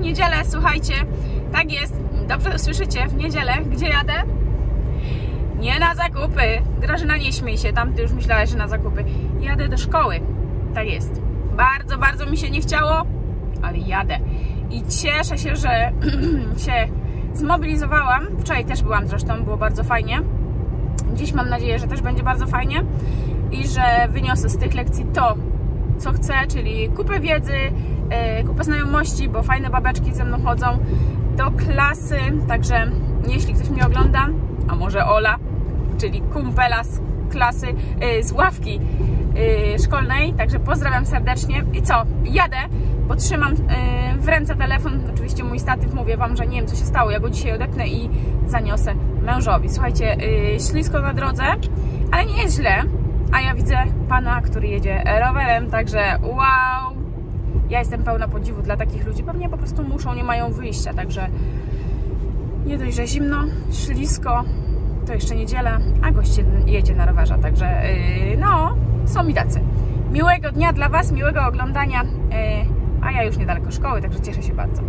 niedzielę, słuchajcie, tak jest, dobrze usłyszycie, w niedzielę, gdzie jadę? Nie na zakupy, Grażyna, nie śmiej się, tam ty już myślałaś, że na zakupy. Jadę do szkoły, tak jest. Bardzo, bardzo mi się nie chciało, ale jadę. I cieszę się, że się zmobilizowałam. Wczoraj też byłam zresztą, było bardzo fajnie. Dziś mam nadzieję, że też będzie bardzo fajnie i że wyniosę z tych lekcji to, co chcę, czyli kupę wiedzy, kupę znajomości, bo fajne babeczki ze mną chodzą do klasy, także jeśli ktoś mnie ogląda, a może Ola, czyli kumpela z klasy, z ławki szkolnej, także pozdrawiam serdecznie. I co? Jadę, bo trzymam w ręce telefon, oczywiście mój statyw, mówię wam, że nie wiem co się stało, ja go dzisiaj odepnę i zaniosę mężowi. Słuchajcie, ślisko na drodze, ale nie jest źle, a ja widzę pana, który jedzie rowerem, także wow, ja jestem pełna podziwu dla takich ludzi, pewnie po prostu muszą, nie mają wyjścia, także nie dość, że zimno, ślisko, to jeszcze niedziela, a gość jedzie na rowerze, także no, są mi tacy. Miłego dnia dla was, miłego oglądania, a ja już niedaleko szkoły, także cieszę się bardzo.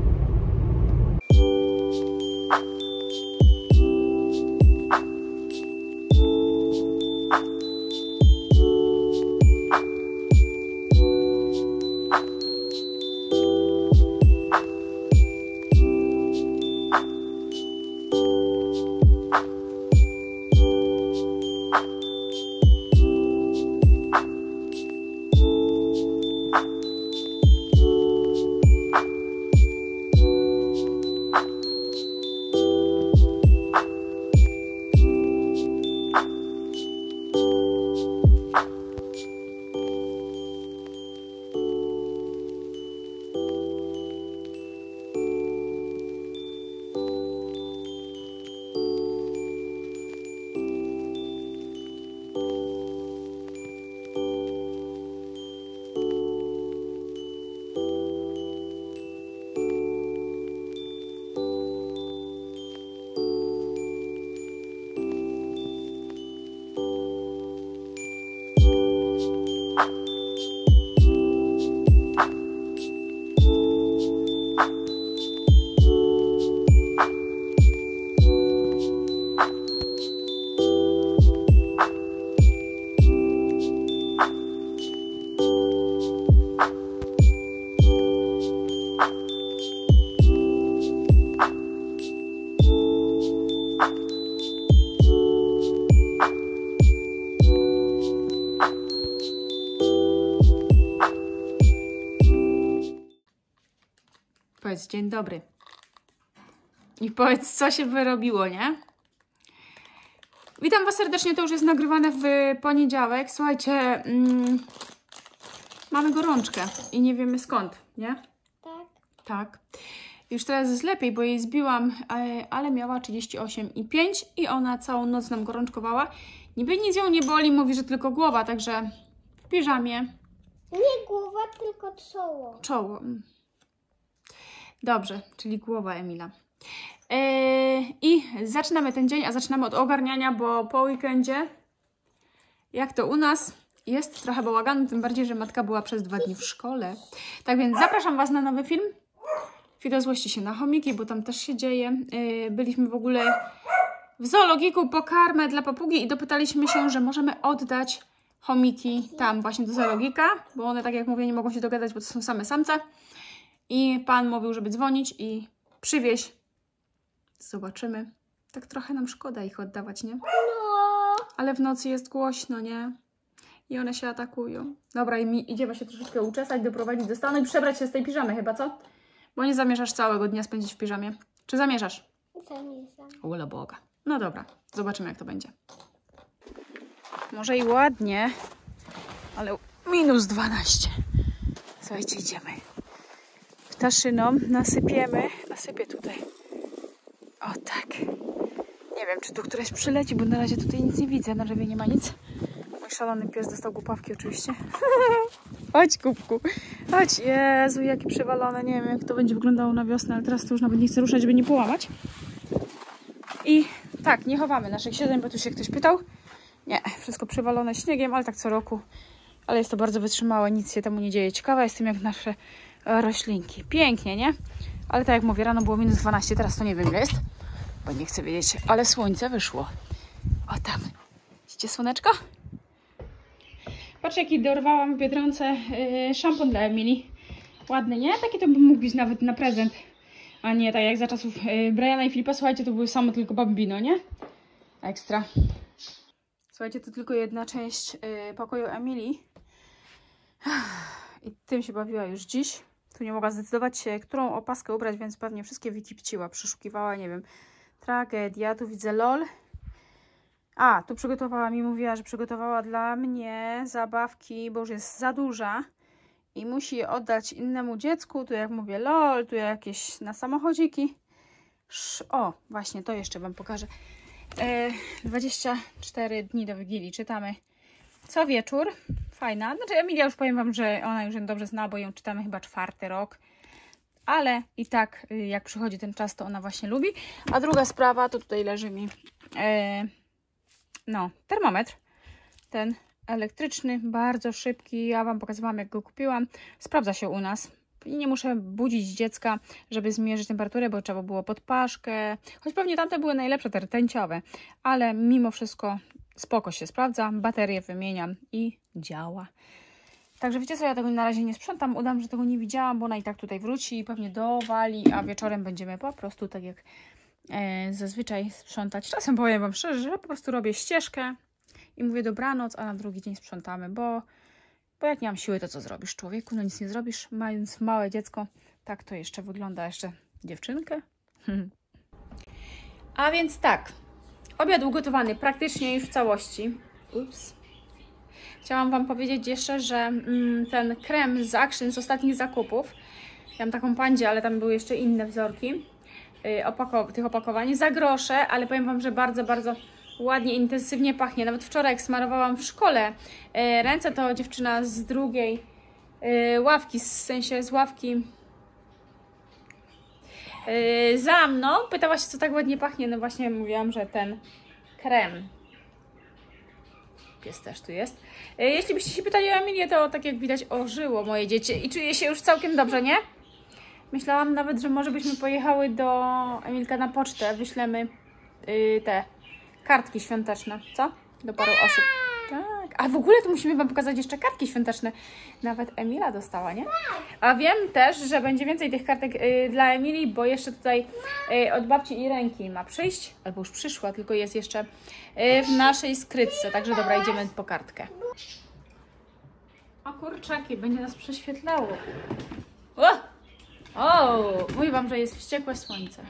Powiedz dzień dobry. I powiedz, co się wyrobiło, nie? Witam was serdecznie, to już jest nagrywane w poniedziałek. Słuchajcie, mamy gorączkę i nie wiemy skąd, nie? Tak. Tak. Już teraz jest lepiej, bo jej zbiłam, ale miała 38,5 i ona całą noc nam gorączkowała. Niby nic ją nie boli, mówi, że tylko głowa, także w piżamie. Nie głowa, tylko czoło. Czoło. Dobrze, czyli głowa Emila. I zaczynamy ten dzień, a zaczynamy od ogarniania, bo po weekendzie, jak to u nas, jest trochę bałaganu, tym bardziej, że matka była przez 2 dni w szkole. Tak więc zapraszam was na nowy film. Widozłości się na chomiki, bo tam też się dzieje. Byliśmy w ogóle w zoologiku po karmę dla papugi i dopytaliśmy się, że możemy oddać chomiki tam właśnie do zoologika, bo one, tak jak mówię, nie mogą się dogadać, bo to są same samce. I pan mówił, żeby dzwonić i przywieźć. Zobaczymy. Tak trochę nam szkoda ich oddawać, nie? No. Ale w nocy jest głośno, nie? I one się atakują. Dobra, i mi idziemy się troszeczkę uczesać, doprowadzić do stanu i przebrać się z tej piżamy chyba, co? Bo nie zamierzasz całego dnia spędzić w piżamie. Czy zamierzasz? Zamierzam. Ule Boga. No dobra, zobaczymy jak to będzie. Może i ładnie, ale minus 12. Słuchajcie, idziemy. Ptaszyną nasypię tutaj. O tak. Nie wiem, czy tu któraś przyleci, bo na razie tutaj nic nie widzę. Na drzewie nie ma nic. Mój szalony pies dostał głupawki oczywiście. Chodź, kubku. Chodź. Jezu, jaki przewalony. Nie wiem, jak to będzie wyglądało na wiosnę, ale teraz to już nawet nie chcę ruszać, żeby nie połamać. I tak, nie chowamy naszych siedzeń, bo tu się ktoś pytał. Nie, wszystko przywalone śniegiem, ale tak co roku. Ale jest to bardzo wytrzymałe, nic się temu nie dzieje. Ciekawa jestem, jak nasze roślinki. Pięknie, nie? Ale tak jak mówię, rano było minus 12, teraz to nie wiem ile jest, bo nie chcę wiedzieć, ale słońce wyszło. O tam, widzicie słoneczko? Patrz jaki dorwałam w Biedronce szampon dla Emilii. Ładny, nie? Taki to bym mógł być nawet na prezent. A nie tak jak za czasów Briana i Filipa, słuchajcie, to były same tylko Bambino, nie? Ekstra. Słuchajcie, to tylko jedna część pokoju Emilii. I tym się bawiła już dziś. Tu nie mogła zdecydować się, którą opaskę ubrać, więc pewnie wszystkie wykipciła. Przeszukiwała, nie wiem, tragedia. Tu widzę LOL. A, tu przygotowała mi, mówiła, że przygotowała dla mnie zabawki, bo już jest za duża. I musi je oddać innemu dziecku. Tu jak mówię LOL, tu jakieś na samochodziki. O, właśnie, to jeszcze wam pokażę. 24 dni do Wigilii czytamy co wieczór. Fajna. Znaczy Emilia już powiem wam, że ona już ją dobrze zna, bo ją czytamy chyba 4. rok. Ale i tak jak przychodzi ten czas, to ona właśnie lubi. A druga sprawa, to tutaj leży mi no, termometr. Ten elektryczny, bardzo szybki. Ja wam pokazywałam jak go kupiłam. Sprawdza się u nas. I nie muszę budzić dziecka, żeby zmierzyć temperaturę, bo trzeba było pod paszkę. Choć pewnie tamte były najlepsze, te rtęciowe. Ale mimo wszystko spoko się sprawdza. Baterię wymieniam i działa. Także wiecie co, ja tego na razie nie sprzątam. Udam, że tego nie widziałam, bo ona i tak tutaj wróci i pewnie dowali, a wieczorem będziemy po prostu tak jak zazwyczaj sprzątać. Czasem powiem wam szczerze, że po prostu robię ścieżkę i mówię dobranoc, a na drugi dzień sprzątamy, bo jak nie mam siły, to co zrobisz, człowieku? No nic nie zrobisz, mając małe dziecko. Tak to jeszcze wygląda, jeszcze dziewczynkę. A więc tak, obiad ugotowany praktycznie już w całości. Ups. Chciałam wam powiedzieć jeszcze, że ten krem z Action z ostatnich zakupów, ja mam taką pandzie, ale tam były jeszcze inne wzorki tych opakowań, za grosze, ale powiem wam, że bardzo, bardzo ładnie, intensywnie pachnie. Nawet wczoraj jak smarowałam w szkole ręce, to dziewczyna z drugiej ławki, w sensie z ławki za mną, pytała się, co tak ładnie pachnie. No właśnie mówiłam, że ten krem. Pies też tu jest. Jeśli byście się pytali o Emilię, to tak jak widać ożyło moje dziecię i czuję się już całkiem dobrze, nie? Myślałam nawet, że może byśmy pojechały do Emilka na pocztę, wyślemy te kartki świąteczne, co? Do paru osób. Tak. A w ogóle to musimy wam pokazać jeszcze kartki świąteczne. Nawet Emila dostała, nie? A wiem też, że będzie więcej tych kartek dla Emilii, bo jeszcze tutaj od babci Irenki ma przyjść, albo już przyszła, tylko jest jeszcze w naszej skrytce. Także dobra, idziemy po kartkę. O kurczaki, będzie nas prześwietlało. O, mówię wam, że jest wściekłe słońce.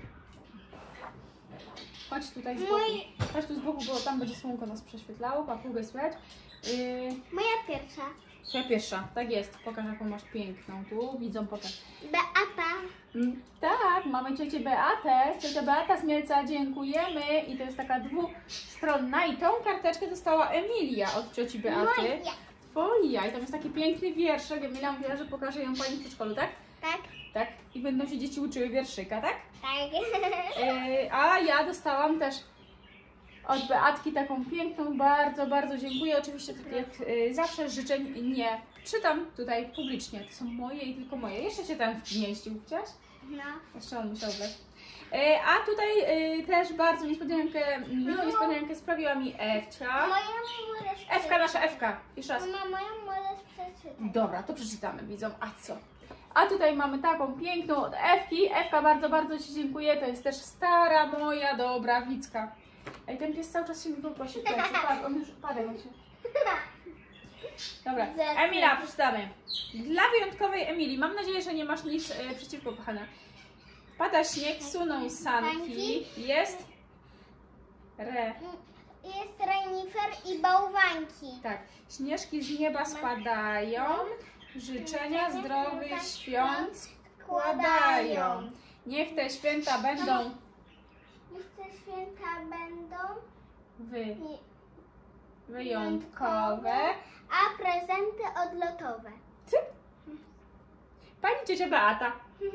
Chodź tutaj z boku. Chodź tu z boku, bo tam będzie słonko nas prześwietlało. Papugę słychać. Moja pierwsza. Twoja pierwsza, tak jest. Pokaż jaką masz piękną. Tu widzą, pokaż. Beata. Tak, mamy ciocię Beatę. Ciocia Beata z Mielca, dziękujemy. I to jest taka dwustronna. I tą karteczkę dostała Emilia od cioci Beaty. Twoja. I tam jest taki piękny wierszek. Emilia mówiła, że pokaże ją pani w przedszkolu, tak? Tak. Tak. I będą się dzieci uczyły wierszyka, tak? Tak. A ja dostałam też od Beatki taką piękną, bardzo, bardzo dziękuję. Oczywiście tak jak zawsze życzeń nie czytam tutaj publicznie. To są moje i tylko moje. Jeszcze się tam wmieścił, chciałaś? No. Jeszcze on musiał wleć. A tutaj też bardzo miłą niespodziankę sprawiła mi Ewcia. Ewka, nasza Ewka. Jeszcze raz. Mama, moją możesz przeczytać. Dobra, to przeczytamy, widzą. A co? A tutaj mamy taką piękną od Ewki. Ewka, bardzo, bardzo ci dziękuję. To jest też stara moja dobra Wicka. Ej, ten pies cały czas się mi poprosi w plecy. Patrz, on już upadł. Dobra, Emila, przeczytamy. Dla wyjątkowej Emilii. Mam nadzieję, że nie masz nic przeciwko, kochana. Pada śnieg, suną sanki. Jest Jest renifer i bałwanki. Tak, śnieżki z nieba spadają. Życzenia zdrowych świąt składają. Niech te święta będą wyjątkowe, a prezenty odlotowe. Pani ciocia Beata.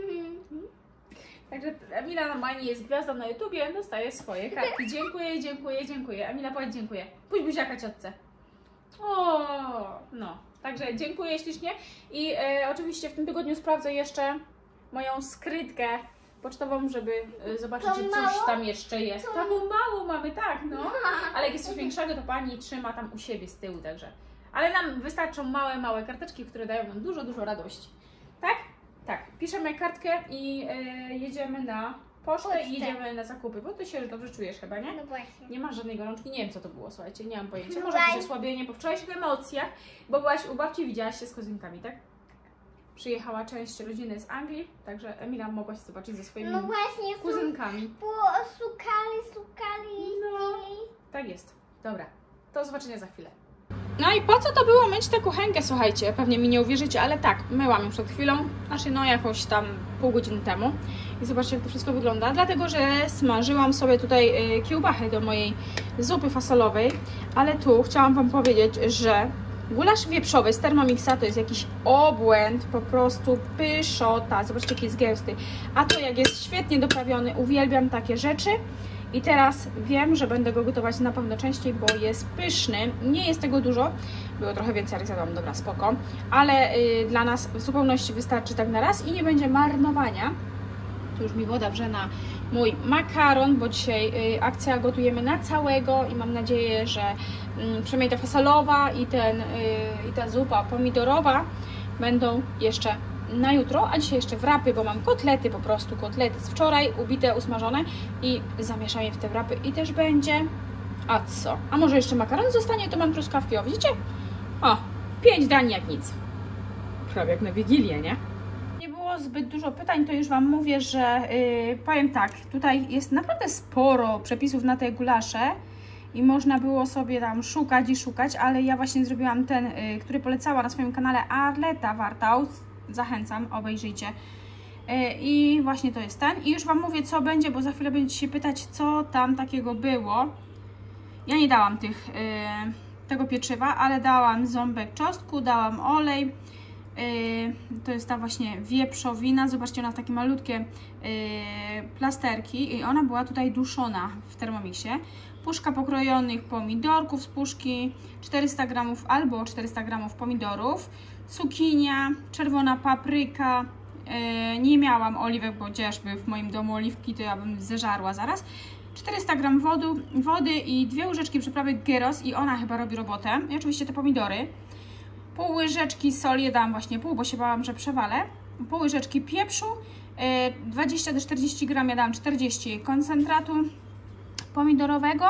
Także Emila normalnie jest gwiazdą na YouTubie, dostaje swoje kartki. Dziękuję, dziękuję, dziękuję. Emila, powiedz dziękuję. Pójdź buziaka ciotce. O, no. Także dziękuję ślicznie i oczywiście w tym tygodniu sprawdzę jeszcze moją skrytkę pocztową, żeby zobaczyć, To czy coś mało? tam jeszcze jest. To- Taką małą mamy, tak, no. Ale jak jest coś większego, to pani trzyma tam u siebie z tyłu, także. Ale nam wystarczą małe karteczki, które dają nam dużo radości. Tak? Tak. Piszemy kartkę i jedziemy na pocztę i jedziemy na zakupy, bo ty się już dobrze czujesz chyba, nie? No właśnie. Nie masz żadnej gorączki, nie wiem co to było, słuchajcie, nie mam pojęcia. No Może jakieś właśnie. osłabienie po wczorajszych emocjach, bo byłaś u babci, widziałaś się z kozynkami, tak? Przyjechała część rodziny z Anglii, także Emila mogła się zobaczyć ze swoimi No właśnie, kuzynkami. szukali. No. Tak jest. Dobra, do zobaczenia za chwilę. No i po co to było myć tę kuchenkę, słuchajcie? Pewnie mi nie uwierzycie, ale tak, myłam już przed chwilą, znaczy no jakoś tam pół godziny temu. I zobaczcie, jak to wszystko wygląda, dlatego że smażyłam sobie tutaj kiełbachę do mojej zupy fasolowej, ale tu chciałam Wam powiedzieć, że gulasz wieprzowy z Thermomixa to jest jakiś obłęd, po prostu pyszota. Zobaczcie, jaki jest gęsty. A to jak jest świetnie doprawiony, uwielbiam takie rzeczy. I teraz wiem, że będę go gotować na pewno częściej, bo jest pyszny. Nie jest tego dużo, było trochę więcej, ale zjadłam, dobra, spoko. Ale dla nas w zupełności wystarczy tak na raz i nie będzie marnowania. Tu już mi woda wrze na mój makaron, bo dzisiaj akcja gotujemy na całego i mam nadzieję, że przynajmniej ta fasolowa i ta zupa pomidorowa będą jeszcze na jutro, a dzisiaj jeszcze wrapy, bo mam kotlety, po prostu kotlety z wczoraj, ubite, usmażone i zamieszam je w te wrapy i też będzie, a co? A może jeszcze makaron zostanie, to mam truskawki, o widzicie? O, 5 dań jak nic. Prawie jak na Wigilię, nie? Nie było zbyt dużo pytań, to już Wam mówię, że powiem tak, tutaj jest naprawdę sporo przepisów na te gulasze i można było sobie tam szukać, ale ja właśnie zrobiłam ten, który polecała na swoim kanale Arleta Wartaus. Zachęcam, obejrzyjcie. I właśnie to jest ten. I już Wam mówię, co będzie, bo za chwilę będziecie się pytać, co tam takiego było. Ja nie dałam tego pieczywa, ale dałam ząbek czosnku, dałam olej. To jest ta właśnie wieprzowina. Zobaczcie, ona w takie malutkie plasterki i ona była tutaj duszona w Thermomixie. Puszka pokrojonych pomidorków z puszki, 400 g albo 400 g pomidorów, cukinia, czerwona papryka. Nie miałam oliwek, bo chociażby w moim domu oliwki to ja bym zeżarła zaraz. 400 g wody i 2 łyżeczki przyprawy gyros i ona chyba robi robotę. I oczywiście te pomidory. Pół łyżeczki soli, ja dałam właśnie pół, bo się bałam, że przewalę. Pół łyżeczki pieprzu, 20 do 40 g, ja dałam 40 koncentratu pomidorowego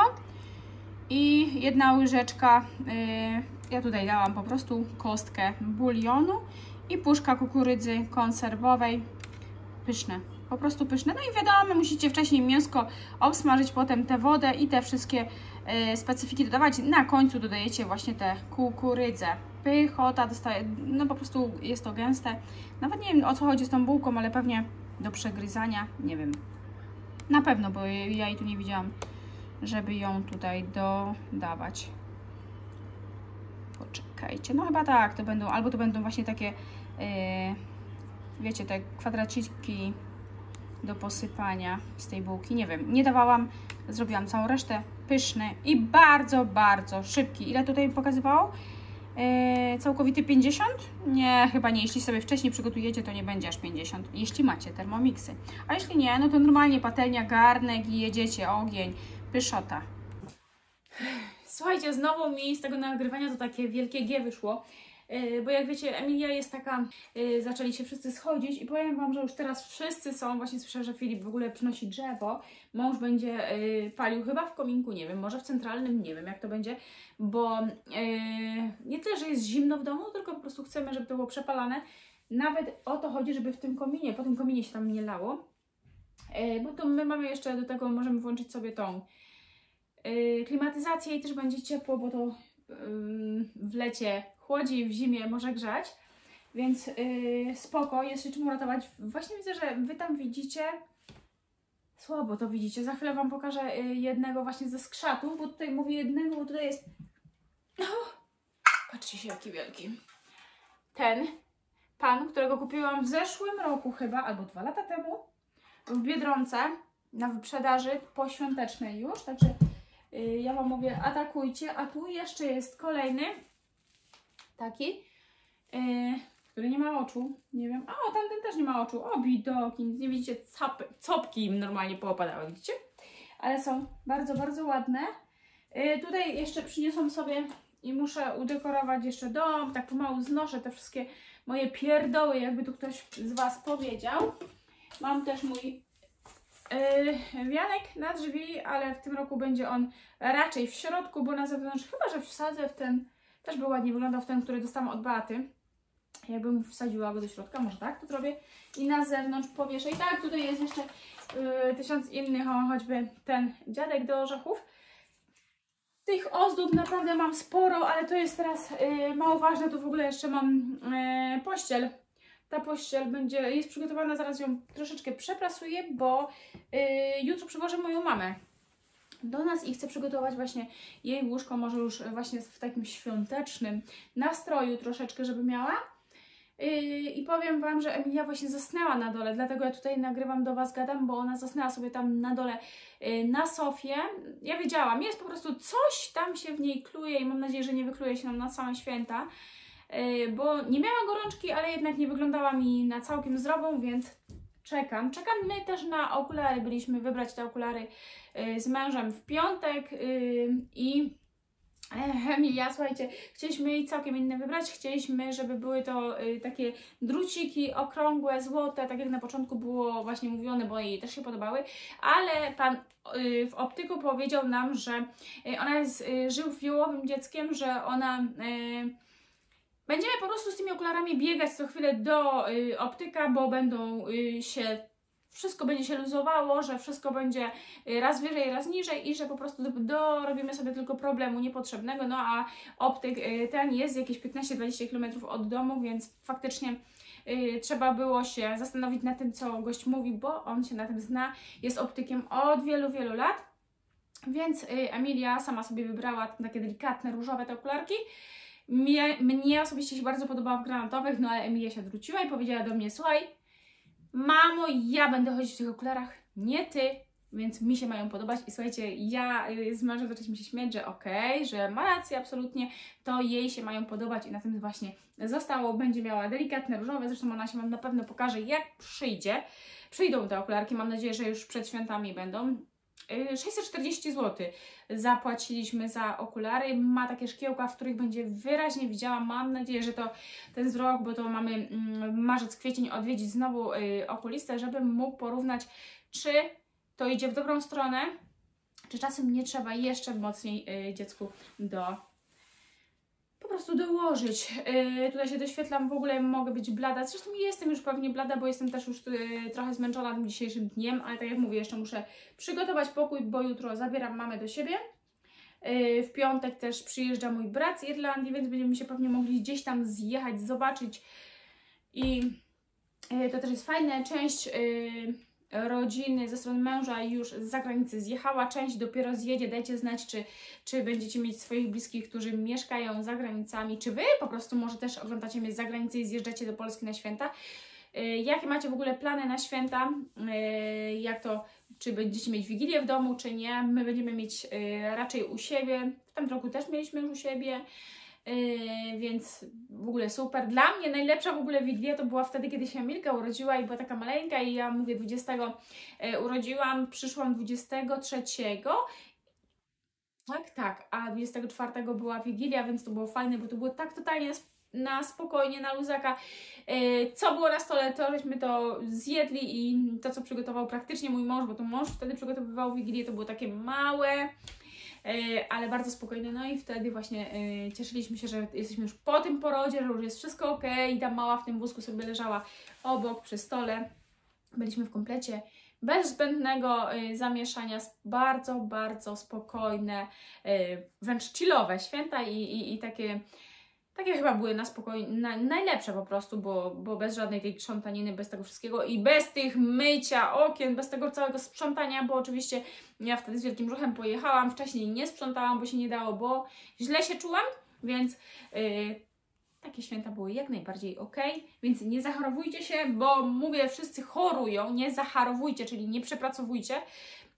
i 1 łyżeczka, ja tutaj dałam po prostu kostkę bulionu i puszka kukurydzy konserwowej. Pyszne, po prostu pyszne. No i wiadomo, musicie wcześniej mięsko obsmażyć, potem tę wodę i te wszystkie specyfiki dodawać. Na końcu dodajecie właśnie tę kukurydzę. Pychota, dostaje, no po prostu jest to gęste. Nawet nie wiem, o co chodzi z tą bułką, ale pewnie do przegryzania, nie wiem. Na pewno, bo ja jej tu nie widziałam, żeby ją tutaj dodawać. Poczekajcie, no chyba tak, to będą, albo to będą właśnie takie, wiecie, te kwadraciki do posypania z tej bułki, nie wiem, nie dawałam, zrobiłam całą resztę, pyszny i bardzo, bardzo szybki. Ile tutaj pokazywało? Całkowity 50? Nie, chyba nie. Jeśli sobie wcześniej przygotujecie, to nie będzie aż 50. Jeśli macie Thermomixy. A jeśli nie, no to normalnie patelnia, garnek i jedziecie, ogień, pyszota. Słuchajcie, znowu mi z tego nagrywania to takie wielkie G wyszło. Bo jak wiecie, Emilia jest taka, zaczęli się wszyscy schodzić i powiem Wam, że już teraz wszyscy są, właśnie słyszę, że Filip w ogóle przynosi drzewo, mąż będzie palił chyba w kominku, nie wiem, może w centralnym, nie wiem jak to będzie, bo nie tyle, że jest zimno w domu, tylko po prostu chcemy, żeby to było przepalane. Nawet o to chodzi, żeby w tym kominie, po tym kominie się tam nie lało, bo to my mamy jeszcze do tego, możemy włączyć sobie tą klimatyzację i też będzie ciepło, bo to w lecie chłodzi, w zimie może grzać, więc spoko, jest się czym uratować. Właśnie widzę, że Wy tam widzicie, słabo to widzicie, za chwilę Wam pokażę jednego właśnie ze skrzatu, bo tutaj mówię jednego, bo tutaj jest, patrzcie się jaki wielki, ten pan, którego kupiłam w zeszłym roku chyba, albo 2 lata temu w Biedronce na wyprzedaży poświątecznej już, także ja Wam mówię, atakujcie, a tu jeszcze jest kolejny taki, który nie ma oczu. Nie wiem. O, tamten też nie ma oczu. O, bidoki, nic nie widzicie. Copki im normalnie poopadały, widzicie? Ale są bardzo, bardzo ładne. Tutaj jeszcze przyniosłam sobie i muszę udekorować jeszcze dom. Tak pomału znoszę te wszystkie moje pierdoły, jakby tu ktoś z Was powiedział. Mam też mój wianek na drzwi, ale w tym roku będzie on raczej w środku, bo na zewnątrz chyba, że wsadzę w ten, też by ładnie wyglądał w ten, który dostałam od Beaty. Jakbym wsadziła go do środka, może tak to zrobię. I na zewnątrz powieszę. I tak, tutaj jest jeszcze 1000 innych, choćby ten dziadek do orzechów. Tych ozdób naprawdę mam sporo, ale to jest teraz mało ważne. Tu w ogóle jeszcze mam pościel. Ta pościel jest przygotowana, zaraz ją troszeczkę przeprasuję, bo jutro przywożę moją mamę do nas i chcę przygotować właśnie jej łóżko, może już właśnie w takim świątecznym nastroju troszeczkę, żeby miała. I powiem Wam, że Emilia właśnie zasnęła na dole, dlatego ja tutaj nagrywam do Was, gadam, bo ona zasnęła sobie tam na dole na sofie. Ja wiedziałam, jest po prostu coś tam się w niej kluje i mam nadzieję, że nie wykluje się nam na same święta, bo nie miała gorączki, ale jednak nie wyglądała mi na całkiem zdrową, więc czekam. My też na okulary, byliśmy wybrać te okulary z mężem w piątek i Emilia, słuchajcie, chcieliśmy jej całkiem inne wybrać, chcieliśmy, żeby były to takie druciki okrągłe, złote, tak jak na początku było właśnie mówione, bo jej też się podobały, ale pan w optyku powiedział nam, że ona jest żywiołowym dzieckiem, że ona będziemy po prostu z tymi okularami biegać co chwilę do optyka, bo będą wszystko będzie się luzowało, że wszystko będzie raz wyżej, raz niżej i że po prostu robimy sobie tylko problemu niepotrzebnego, no a optyk ten jest jakieś 15-20 km od domu, więc faktycznie trzeba było się zastanowić nad tym, co gość mówi, bo on się na tym zna, jest optykiem od wielu, wielu lat, więc Emilia sama sobie wybrała takie delikatne, różowe te okularki. Mnie osobiście się bardzo podobała w granatowych, no ale Emilia się odwróciła i powiedziała do mnie: słuchaj, mamo, ja będę chodzić w tych okularach, nie ty, więc mi się mają podobać. I słuchajcie, ja z mężem zaczęliśmy się śmiać, że okej, że ma rację absolutnie, to jej się mają podobać i na tym właśnie zostało. Będzie miała delikatne, różowe, zresztą ona się Wam na pewno pokaże, jak przyjdą te okularki, mam nadzieję, że już przed świętami będą. 640 zł zapłaciliśmy za okulary. Ma takie szkiełka, w których będzie wyraźnie widziała. Mam nadzieję, że to ten wzrok, bo to mamy marzec, kwiecień, odwiedzić znowu okulistę, żebym mógł porównać, czy to idzie w dobrą stronę, czy czasem nie trzeba jeszcze mocniej dziecku po prostu dołożyć. Tutaj się doświetlam, w ogóle mogę być blada. Zresztą jestem już pewnie blada, bo jestem też już trochę zmęczona tym dzisiejszym dniem, ale tak jak mówię, jeszcze muszę przygotować pokój, bo jutro zabieram mamę do siebie. W piątek też przyjeżdża mój brat z Irlandii, więc będziemy się pewnie mogli gdzieś tam zjechać, zobaczyć i to też jest fajne. Część rodziny ze strony męża już z zagranicy zjechała, część dopiero zjedzie. Dajcie znać, czy będziecie mieć swoich bliskich, którzy mieszkają za granicami, czy Wy po prostu może też oglądacie mnie z zagranicy i zjeżdżacie do Polski na święta. Jakie macie w ogóle plany na święta? Czy będziecie mieć Wigilię w domu, czy nie? My będziemy mieć raczej u siebie. W tym roku też mieliśmy już u siebie. Więc w ogóle super. Dla mnie najlepsza w ogóle Wigilia to była wtedy, kiedy się Emilka urodziła i była taka maleńka i ja mówię 20 urodziłam, przyszłam 23. Tak, a 24 była Wigilia, więc to było fajne, bo to było tak totalnie na spokojnie, na luzaka. Co było na stole, to żeśmy to zjedli i to, co przygotował praktycznie mój mąż, bo to mąż wtedy przygotowywał Wigilię, to było takie małe, ale bardzo spokojne. No i wtedy właśnie cieszyliśmy się, że jesteśmy już po tym porodzie, że już jest wszystko ok i ta mała w tym wózku sobie leżała obok przy stole. Byliśmy w komplecie bez zbędnego zamieszania, bardzo, bardzo spokojne, wręcz chillowe święta i takie chyba były na spokojnie, najlepsze po prostu, bo bez żadnej tej krzątaniny, bez tego wszystkiego i bez tych mycia okien, bez tego całego sprzątania, bo oczywiście ja wtedy z wielkim brzuchem pojechałam, wcześniej nie sprzątałam, bo się nie dało, bo źle się czułam, więc takie święta były jak najbardziej ok, więc nie zachorowujcie się, bo mówię, wszyscy chorują, nie zachorowujcie, czyli nie przepracowujcie.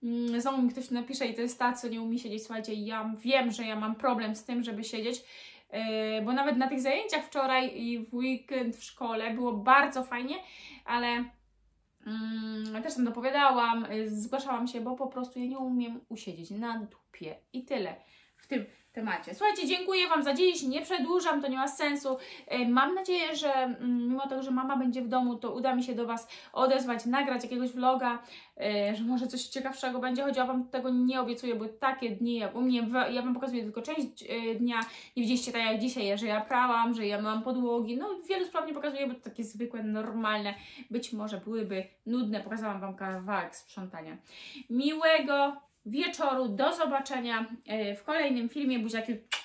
Znowu mi ktoś napisze i to jest ta, co nie umie siedzieć. Słuchajcie, ja wiem, że ja mam problem z tym, żeby siedzieć. bo nawet na tych zajęciach wczoraj i w weekend w szkole było bardzo fajnie, ale też tam dopowiadałam, zgłaszałam się, bo po prostu ja nie umiem usiedzieć na dupie i tyle w tym temacie. Słuchajcie, dziękuję Wam za dziś, nie przedłużam, to nie ma sensu. Mam nadzieję, że mimo tego, że mama będzie w domu, to uda mi się do Was odezwać, nagrać jakiegoś vloga, że może coś ciekawszego będzie, choć ja Wam tego nie obiecuję, bo takie dni jak u mnie, ja Wam pokazuję tylko część dnia, nie widzieliście tak jak dzisiaj, że ja prałam, że ja myłam podłogi, no wielu spraw nie pokazuję, bo to takie zwykłe, normalne, być może byłyby nudne, pokazałam Wam kawałek sprzątania. Miłego wieczoru, do zobaczenia w kolejnym filmie, buziaki.